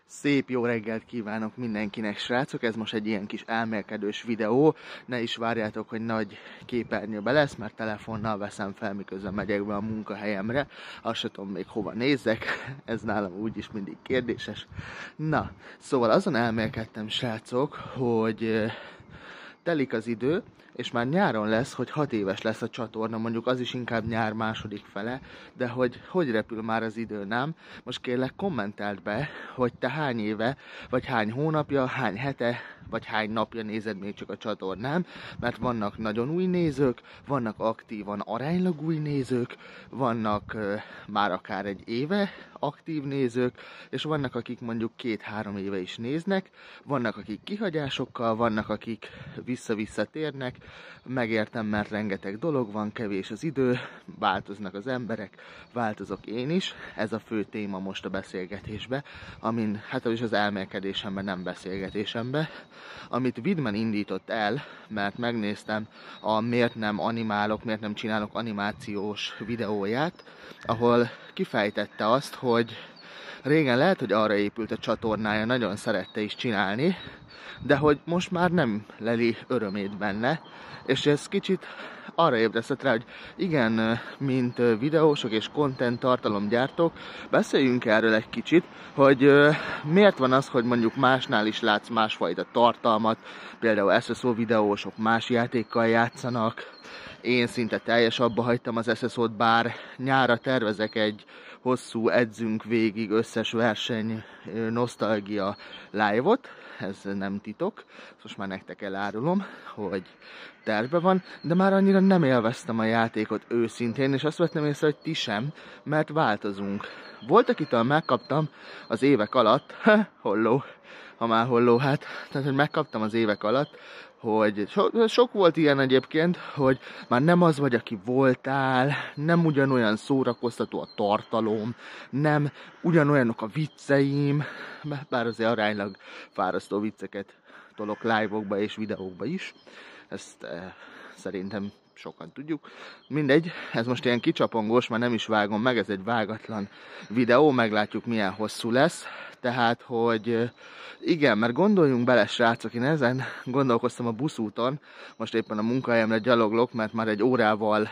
Szép jó reggelt kívánok mindenkinek, srácok! Ez most egy ilyen kis elmélkedős videó. Ne is várjátok, hogy nagy képernyőbe lesz, mert telefonnal veszem fel, miközben megyek be a munkahelyemre. Azt sem tudom még hova nézzek, ez nálam úgyis mindig kérdéses. Na, szóval azon elmélkedtem, srácok, hogy telik az idő, és már nyáron lesz, hogy 6 éves lesz a csatorna, mondjuk az is inkább nyár második fele, de hogy repül már az idő, nem? Most kérlek kommentáld be, hogy te hány éve, vagy hány hónapja, hány hete, vagy hány napja nézed még csak a csatornám, mert vannak nagyon új nézők, vannak aktívan aránylag új nézők, vannak már akár egy éve aktív nézők, és vannak, akik mondjuk 2-3 éve is néznek, vannak, akik kihagyásokkal, vannak, akik vissza-vissza térnek. Megértem, mert rengeteg dolog van, kevés az idő, változnak az emberek, változok én is. Ez a fő téma most a beszélgetésbe, amin, hát is az elmélkedésemben, nem beszélgetésemben, amit Vidman indított el, mert megnéztem a miért nem animálok, miért nem csinálok animációs videóját, ahol kifejtette azt, hogy régen lehet, hogy arra épült a csatornája, nagyon szerette is csinálni, de hogy most már nem leli örömét benne, és ez kicsit arra ébresztett rá, hogy igen, mint videósok és content tartalomgyártók, beszéljünk erről egy kicsit, hogy miért van az, hogy mondjuk másnál is látsz másfajta tartalmat, például SSO videósok más játékkal játszanak, én szinte teljes abba hagytam az SSO-t, bár nyára tervezek egy hosszú edzünk végig összes verseny nosztalgia live-ot, ez nem titok, most már nektek elárulom, hogy tervben van, de már annyira nem élveztem a játékot őszintén, és azt vettem észre, hogy ti sem, mert változunk. Volt, akitől megkaptam az évek alatt, holló, ha már holló, hát, tehát hogy megkaptam az évek alatt, hogy sok volt ilyen egyébként, hogy már nem az vagy, aki voltál, nem ugyanolyan szórakoztató a tartalom, nem ugyanolyanok a vicceim, bár azért aránylag fárasztó vicceket tolok live-okba és videókba is, ezt szerintem sokan tudjuk. Mindegy, ez most ilyen kicsapongós, már nem is vágom meg, ez egy vágatlan videó, meglátjuk milyen hosszú lesz. Tehát, hogy igen, mert gondoljunk bele, srácok, én ezen gondolkoztam a buszúton, most éppen a munkahelyemre gyaloglok, mert már egy órával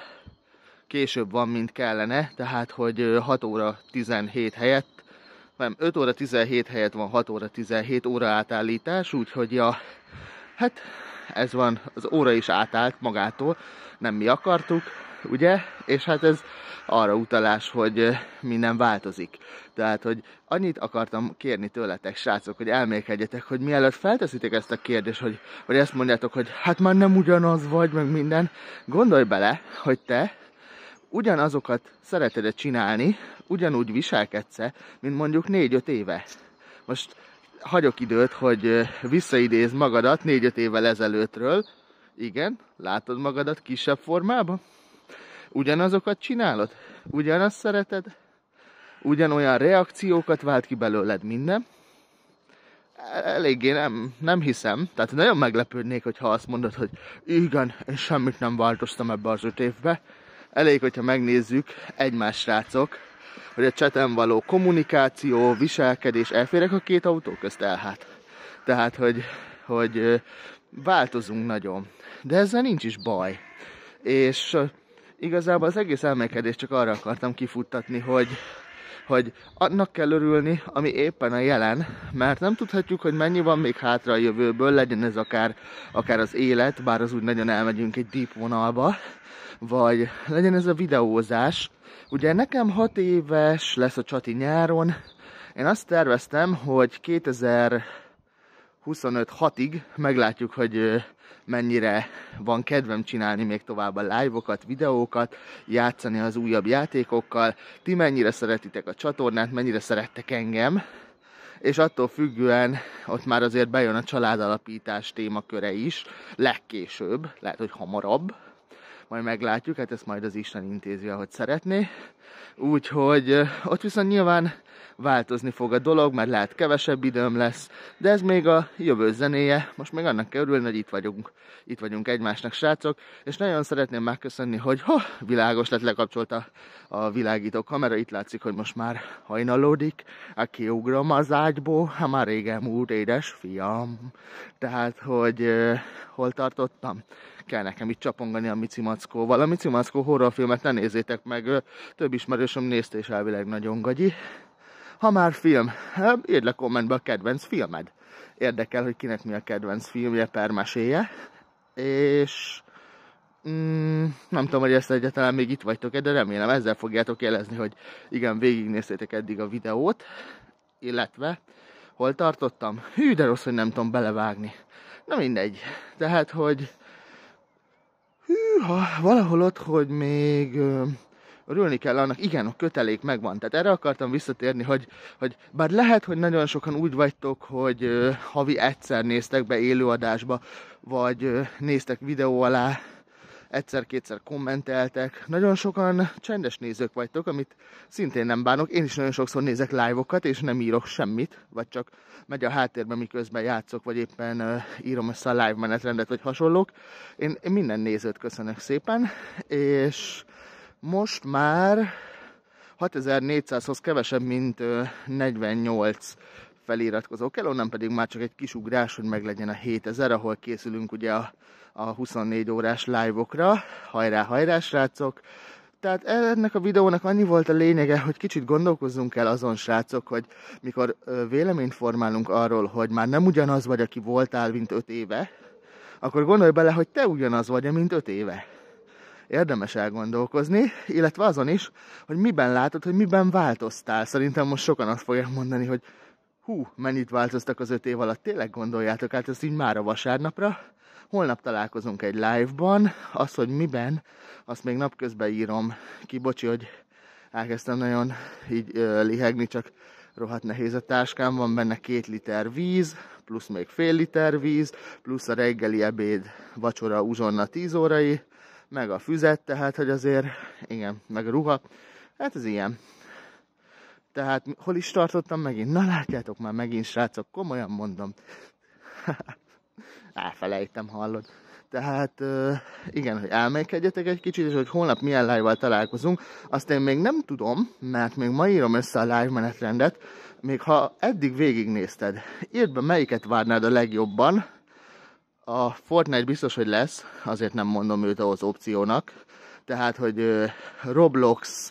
később van, mint kellene, tehát, hogy 6 óra 17 helyett, nem, 5 óra 17 helyett van 6 óra 17 óra átállítás, úgyhogy hát ez van, az óra is átállt magától, nem mi akartuk, ugye? És hát ez arra utalás, hogy minden változik. Tehát, hogy annyit akartam kérni tőletek, srácok, hogy elmélkedjetek, hogy mielőtt felteszitek ezt a kérdést, hogy ezt mondjátok, hogy hát már nem ugyanaz vagy, meg minden, gondolj bele, hogy te ugyanazokat szereted csinálni, ugyanúgy viselkedsz, mint mondjuk 4-5 éve. Most hagyok időt, hogy visszaidézd magadat 4-5 évvel ezelőttről. Igen, látod magadat kisebb formában? Ugyanazokat csinálod? Ugyanazt szereted? Ugyanolyan reakciókat vált ki belőled minden? Eléggé nem hiszem. Tehát nagyon meglepődnék, hogyha azt mondod, hogy igen, én semmit nem változtam ebbe az 5 évbe. Elég, hogyha megnézzük egymás, srácok, hogy a chaten való kommunikáció, viselkedés, elférek a két autó közt hát. Tehát, hogy változunk nagyon. De ezzel nincs is baj. És igazából az egész elmélkedést csak arra akartam kifuttatni, hogy annak kell örülni, ami éppen a jelen, mert nem tudhatjuk, hogy mennyi van még hátra a jövőből, legyen ez akár az élet, bár az úgy nagyon elmegyünk egy deep vonalba, vagy legyen ez a videózás. Ugye nekem 6 éves lesz a csati nyáron, én azt terveztem, hogy 2025 6-ig meglátjuk, hogy mennyire van kedvem csinálni még tovább a live-okat, videókat, játszani az újabb játékokkal, ti mennyire szeretitek a csatornát, mennyire szerettek engem, és attól függően ott már azért bejön a családalapítás témaköre is, legkésőbb, lehet, hogy hamarabb, majd meglátjuk, hát ezt majd az Isten intézi, ahogy szeretné. Úgyhogy ott viszont nyilván változni fog a dolog, mert lehet kevesebb időm lesz, de ez még a jövő zenéje. Most még annak kell örülni, hogy itt vagyunk egymásnak, srácok, és nagyon szeretném megköszönni, hogy világos lett, lekapcsolta a világító kamera, itt látszik, hogy most már hajnalódik, kiugrom az ágyból, már régen múlt édes fiam. Tehát, hogy hol tartottam? Kell nekem itt csapongani a Mici Mackóval. A Mici Mackó horrorfilmet ne nézzétek meg, több ismerősöm nézte, és elvileg nagyon gagyi. Ha már film, írd le kommentbe a kedvenc filmed. Érdekel, hogy kinek mi a kedvenc filmje, permeséje. És nem tudom, hogy ezt egyáltalán még itt vagytok, de remélem ezzel fogjátok jelezni, hogy igen, végignéztétek eddig a videót. Illetve, hol tartottam? Hű, de rossz, hogy nem tudom belevágni. Na mindegy. Tehát, hogy valahol ott, hogy még örülni kell annak, igen, a kötelék megvan. Tehát erre akartam visszatérni, hogy bár lehet, hogy nagyon sokan úgy vagytok, hogy havi egyszer néztek be élőadásba, vagy néztek videó alá, egyszer-kétszer kommenteltek. Nagyon sokan csendes nézők vagytok, amit szintén nem bánok. Én is nagyon sokszor nézek live-okat, és nem írok semmit, vagy csak megy a háttérben, miközben játszok, vagy éppen írom össze a live menetrendet, vagy hasonlók. Én minden nézőt köszönök szépen, és most már 6400-hoz kevesebb, mint 48 feliratkozó kell, onnan pedig már csak egy kis ugrás, hogy meglegyen a 7000, ahol készülünk ugye a 24 órás live-okra. Hajrá, hajrá, srácok! Tehát ennek a videónak annyi volt a lényege, hogy kicsit gondolkozzunk el azon, srácok, hogy mikor véleményt formálunk arról, hogy már nem ugyanaz vagy, aki voltál, mint 5 éve, akkor gondolj bele, hogy te ugyanaz vagy, mint 5 éve. Érdemes elgondolkozni, illetve azon is, hogy miben látod, hogy miben változtál. Szerintem most sokan azt fogják mondani, hogy mennyit változtak az 5 év alatt, tényleg gondoljátok át ezt így már a vasárnapra. Holnap találkozunk egy live-ban, az, hogy miben, azt még napközben írom ki, bocsi, hogy elkezdtem nagyon így lihegni, csak rohadt nehéz a táskám, van benne 2 liter víz, plusz még fél liter víz, plusz a reggeli, ebéd, vacsora, uzsonna 10 órai, meg a füzet, tehát, hogy azért, igen, meg a ruha, hát ez ilyen. Tehát, hol is tartottam megint? Na, látjátok már megint, srácok, komolyan mondom. Elfelejtem, hallod. Tehát, igen, hogy elmélkedjetek egy kicsit, és hogy holnap milyen live-val találkozunk, azt én még nem tudom, mert még ma írom össze a live menetrendet, még ha eddig végignézted, írd be, melyiket várnád a legjobban. A Fortnite biztos, hogy lesz, azért nem mondom őt az opciónak. Tehát, hogy Roblox,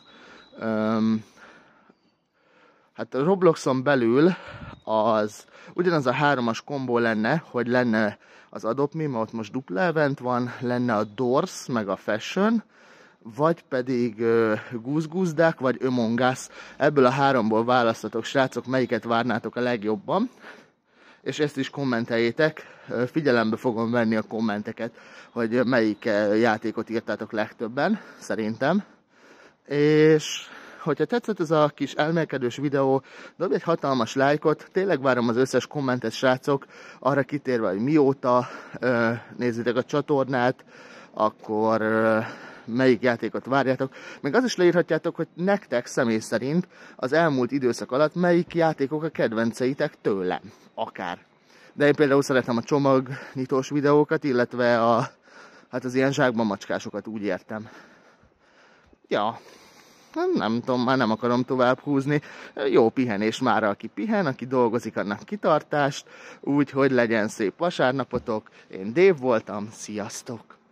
hát a Robloxon belül az ugyanaz a 3-as kombó lenne, hogy lenne az Adopt Me, mert ott most dupla event van, lenne a Doors, meg a Fashion, vagy pedig Goose Goose Duck, vagy Among Us. Ebből a 3-ból választatok, srácok, melyiket várnátok a legjobban. És ezt is kommenteljétek, figyelembe fogom venni a kommenteket, hogy melyik játékot írtátok legtöbben, szerintem. És hogyha tetszett ez a kis elmélkedős videó, dobj egy hatalmas lájkot, tényleg várom az összes kommentet, srácok, arra kitérve, hogy mióta nézzétek a csatornát, akkor melyik játékot várjátok. Még az is leírhatjátok, hogy nektek személy szerint az elmúlt időszak alatt melyik játékok a kedvenceitek tőlem, akár. De én például szeretem a csomagnyitós videókat, illetve hát az ilyen zsákban macskásokat, úgy értem. Ja, nem tudom, már nem akarom tovább húzni. Jó pihenés már, aki pihen, aki dolgozik, annak kitartást. Úgyhogy legyen szép vasárnapotok. Én Dave voltam, sziasztok!